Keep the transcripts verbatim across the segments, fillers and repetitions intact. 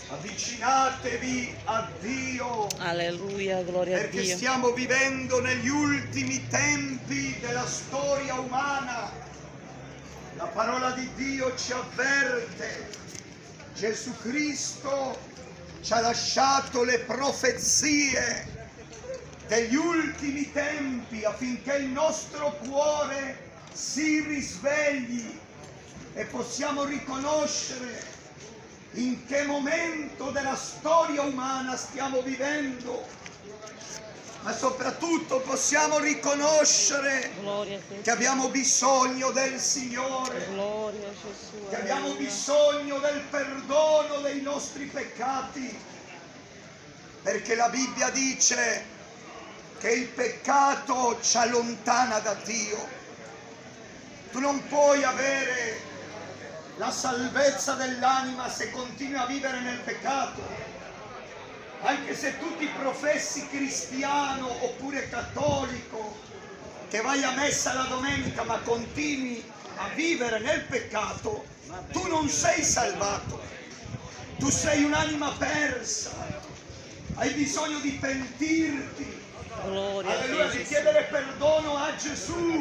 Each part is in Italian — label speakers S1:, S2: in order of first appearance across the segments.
S1: Avvicinatevi a Dio.
S2: Alleluia, gloria a
S1: Perché
S2: Dio.
S1: stiamo vivendo negli ultimi tempi della storia umana. La parola di Dio ci avverte. Gesù Cristo ci ha lasciato le profezie degli ultimi tempi affinché il nostro cuore si risvegli e possiamo riconoscere in che momento della storia umana stiamo vivendo, ma soprattutto possiamo riconoscere che abbiamo bisogno del Signore,
S2: Gloria a Gesù,
S1: che abbiamo bisogno del perdono dei nostri peccati, perché la Bibbia dice che il peccato ci allontana da Dio. Tu non puoi avere la salvezza dell'anima se continui a vivere nel peccato. Anche se tu ti professi cristiano oppure cattolico, che vai a messa la domenica ma continui a vivere nel peccato, tu non sei salvato. Tu sei un'anima persa. Hai bisogno di pentirti.
S2: Gloria
S1: Alleluia,
S2: a
S1: di
S2: Gesù.
S1: chiedere perdono a Gesù.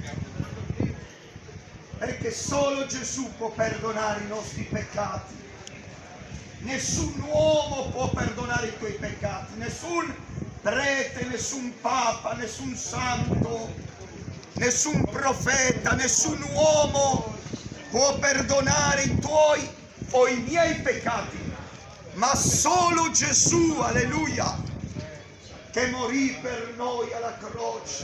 S1: Perché solo Gesù può perdonare i nostri peccati. Nessun uomo può perdonare i tuoi peccati, nessun prete, nessun papa, nessun santo, nessun profeta, nessun uomo può perdonare i tuoi o i miei peccati, ma solo Gesù, alleluia, che morì per noi alla croce.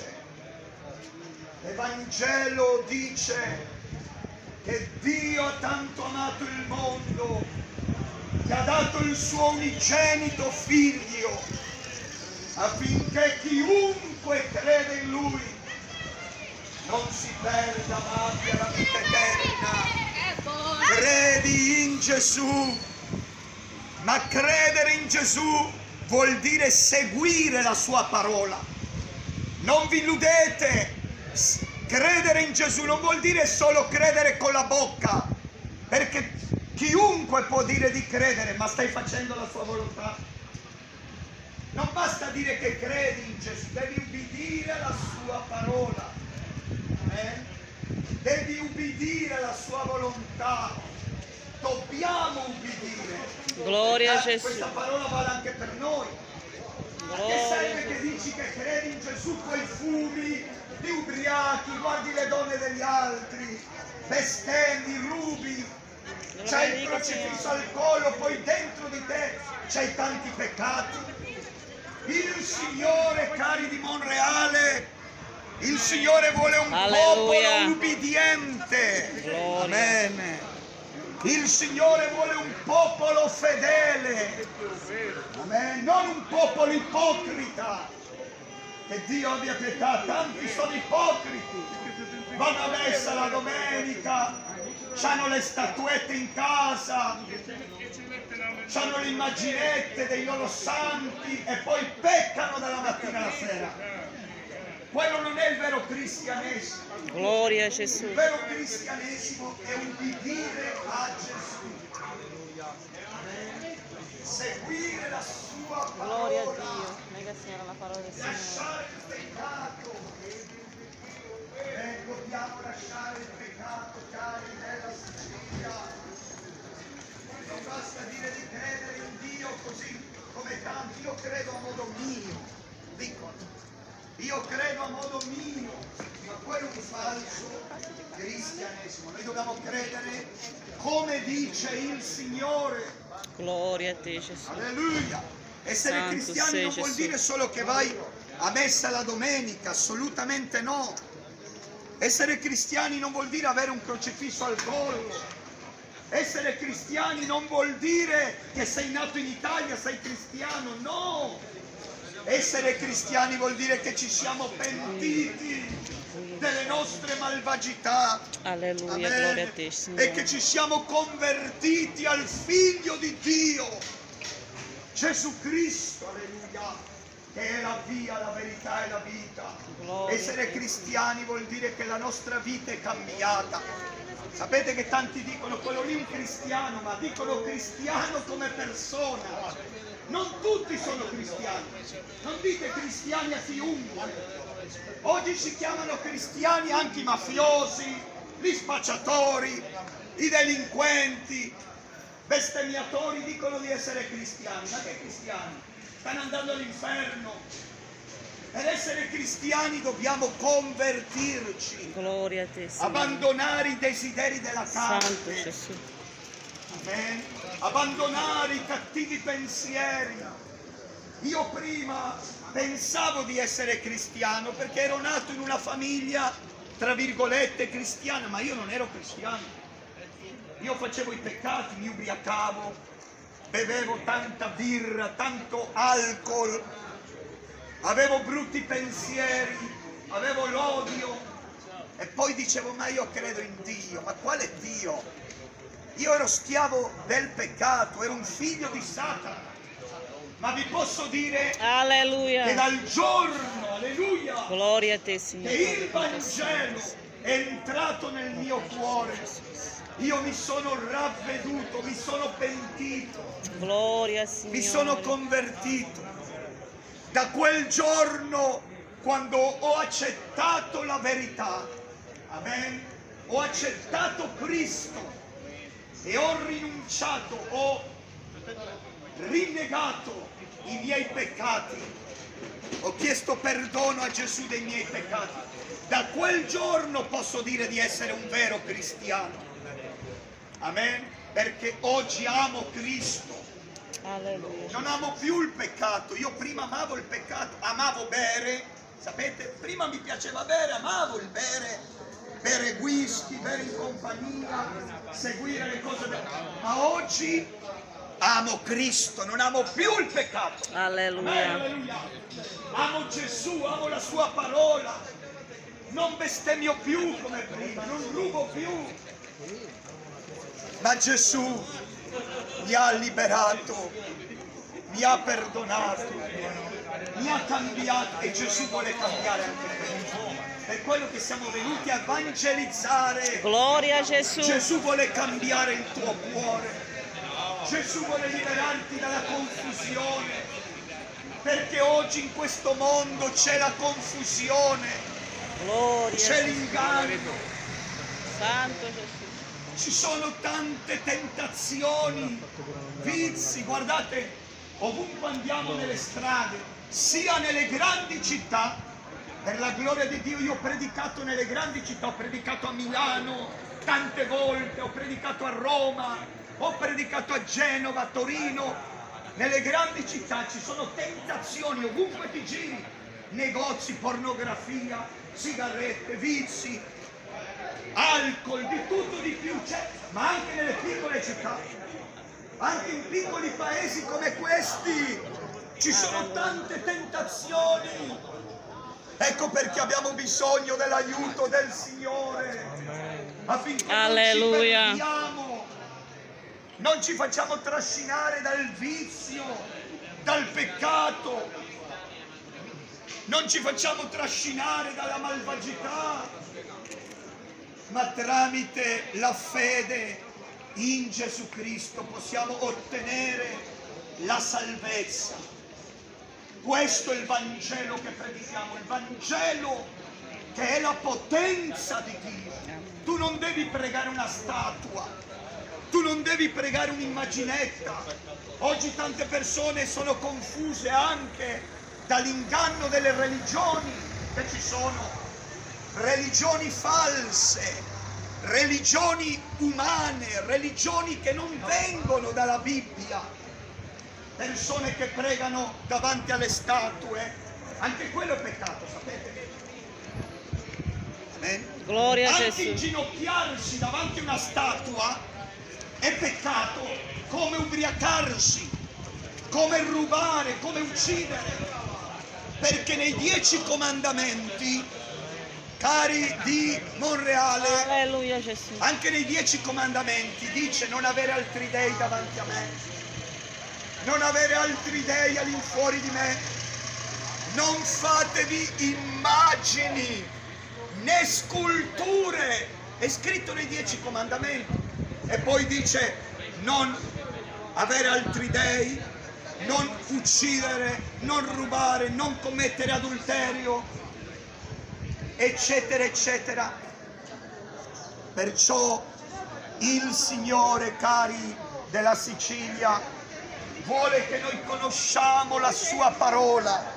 S1: L'Evangelo dice che Dio ha tanto amato il mondo che ha dato il suo unigenito figlio affinché chiunque crede in lui non si perda ma abbia la vita eterna. Credi in Gesù, ma credere in Gesù vuol dire seguire la sua parola. Non vi illudete. Credere in Gesù non vuol dire solo credere con la bocca, perché chiunque può dire di credere, ma stai facendo la sua volontà? Non basta dire che credi in Gesù, devi ubbidire alla sua parola, eh? Devi ubbidire alla sua volontà, dobbiamo ubbidire.
S2: Gloria a
S1: Eh,
S2: Gesù.
S1: Questa parola vale anche per noi. A che serve che dici che credi in Gesù, poi fumi, ti ubriachi, guardi le donne degli altri, bestemmi, rubi, c'hai il crocifisso al collo, poi dentro di te c'hai tanti peccati? Il Signore, cari di Monreale, il Signore vuole un
S2: Alleluia.
S1: popolo ubbidiente.
S2: Gloria.
S1: Amen. Il Signore vuole un popolo fedele. Amen. Non un popolo ipocrita. Che Dio abbia pietà, tanti sono ipocriti, vanno a messa la domenica, hanno le statuette in casa, hanno le immaginette dei loro santi e poi peccano dalla mattina alla sera. Quello non è il vero cristianesimo.
S2: Gloria a Gesù.
S1: Il vero cristianesimo è ubbidire a Gesù, seguire la sua parola.
S2: Gloria a Dio. Mega Signore, la parola del Signore.
S1: Lasciare il peccato. Eh, dobbiamo lasciare il peccato, cari della Sicilia. Non basta dire di credere in Dio così come tanti. Io credo a modo mio, dicono. Io credo a modo mio, ma quello è un falso cristianesimo. Noi dobbiamo credere come dice il Signore.
S2: Gloria a te, Gesù.
S1: Alleluia. Essere
S2: Santo
S1: cristiani
S2: sei
S1: non vuol
S2: Gesù.
S1: dire solo che vai a messa la domenica, assolutamente no. Essere cristiani non vuol dire avere un crocifisso al collo. Essere cristiani non vuol dire che sei nato in Italia, sei cristiano, no. Essere cristiani vuol dire che ci siamo pentiti delle nostre malvagità.
S2: Alleluia,
S1: Amen.
S2: gloria a te, Signore.
S1: E che ci siamo convertiti al Figlio di Dio, Gesù Cristo, alleluia, che è la via, la verità e la vita.
S2: Gloria
S1: Essere cristiani vuol dire che la nostra vita è cambiata. Sapete che tanti dicono quello lì è un cristiano, ma dicono cristiano come persona. Non tutti sono cristiani. Non dite cristiani a chiunque. Oggi si chiamano cristiani anche i mafiosi, gli spacciatori, i delinquenti, bestemmiatori dicono di essere cristiani. Ma che cristiani? Stanno andando all'inferno. Per essere cristiani dobbiamo convertirci,
S2: Gloria a te, Signore.
S1: abbandonare i desideri della
S2: Santo
S1: carne,
S2: Gesù.
S1: amen? Abbandonare i cattivi pensieri. Io prima pensavo di essere cristiano perché ero nato in una famiglia, tra virgolette, cristiana, ma io non ero cristiano. Io facevo i peccati, mi ubriacavo, bevevo tanta birra, tanto alcol, avevo brutti pensieri, avevo l'odio e poi dicevo ma io credo in Dio, ma quale Dio? Io ero schiavo del peccato, ero un figlio di Satana, ma vi posso dire che
S2: Alleluia.
S1: dal giorno, alleluia,
S2: Gloria a te,
S1: che
S2: Signore.
S1: il Vangelo è entrato nel mio cuore, io mi sono ravveduto, mi sono pentito,
S2: Gloria, Signore.
S1: mi sono convertito. Da quel giorno, quando ho accettato la verità, amen, ho accettato Cristo e ho rinunciato, ho rinnegato i miei peccati, ho chiesto perdono a Gesù dei miei peccati. Da quel giorno posso dire di essere un vero cristiano, amen, perché oggi amo Cristo.
S2: Alleluia.
S1: Non amo più il peccato. Io prima amavo il peccato, amavo bere, sapete, prima mi piaceva bere, amavo il bere, bere whisky, bere in compagnia, seguire le cose del... ma oggi amo Cristo, non amo più il peccato.
S2: Alleluia.
S1: Alleluia. Amo Gesù, amo la sua parola, non bestemmio più come prima, non rubo più, ma Gesù mi ha liberato, mi ha perdonato, mi ha cambiato e Gesù vuole cambiare anche te. Per quello che siamo venuti a evangelizzare.
S2: Gloria a Gesù.
S1: Gesù vuole cambiare il tuo cuore, Gesù vuole liberarti dalla confusione, perché oggi in questo mondo c'è la confusione,
S2: Gloria.
S1: c'è l'inganno.
S2: Santo Gesù.
S1: Ci sono tante tentazioni, vizi, guardate, ovunque andiamo nelle strade, sia nelle grandi città, per la gloria di Dio, io ho predicato nelle grandi città, ho predicato a Milano tante volte, ho predicato a Roma, ho predicato a Genova, a Torino, nelle grandi città ci sono tentazioni, ovunque ti giri, negozi, pornografia, sigarette, vizi, alcol, di tutto di più c'è, ma anche nelle piccole città, anche in piccoli paesi come questi ci sono tante tentazioni. Ecco perché abbiamo bisogno dell'aiuto del Signore, affinché
S2: Alleluia.
S1: non ci perdiamo, non ci facciamo trascinare dal vizio, dal peccato, non ci facciamo trascinare dalla malvagità, ma tramite la fede in Gesù Cristo possiamo ottenere la salvezza. Questo è il Vangelo che predichiamo, il Vangelo che è la potenza di Dio. Tu non devi pregare una statua, tu non devi pregare un'immaginetta. Oggi tante persone sono confuse anche dall'inganno delle religioni che ci sono. Religioni false, religioni umane, religioni che non vengono dalla Bibbia, persone che pregano davanti alle statue, anche quello è peccato, sapete? Amen?
S2: Gloria a
S1: Anche
S2: Gesù.
S1: inginocchiarsi davanti a una statua è peccato, come ubriacarsi, come rubare, come uccidere, perché nei dieci comandamenti, cari di Monreale,
S2: Alleluia Gesù.
S1: anche nei dieci comandamenti dice non avere altri dei davanti a me, non avere altri dei all'infuori di me, non fatevi immagini né sculture È scritto nei dieci comandamenti. E poi dice non avere altri dei, non uccidere, non rubare, non commettere adulterio, eccetera, eccetera. Perciò il Signore, cari della Sicilia, vuole che noi conosciamo la sua parola.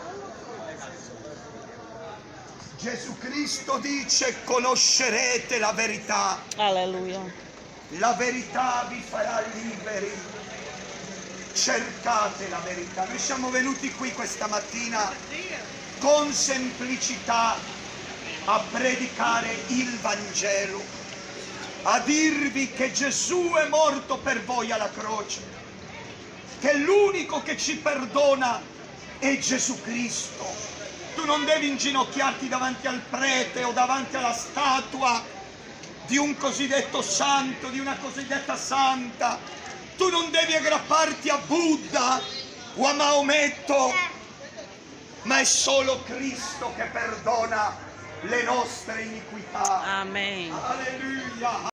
S1: Gesù Cristo dice: conoscerete la verità.
S2: Alleluia.
S1: La verità vi farà liberi. Cercate la verità. Noi siamo venuti qui questa mattina con semplicità a predicare il Vangelo, a dirvi che Gesù è morto per voi alla croce, che l'unico che ci perdona è Gesù Cristo. Tu non devi inginocchiarti davanti al prete o davanti alla statua di un cosiddetto santo, di una cosiddetta santa. Tu non devi aggrapparti a Buddha o a Maometto, ma è solo Cristo che perdona le nostre iniquità.
S2: Amen.
S1: Alleluia.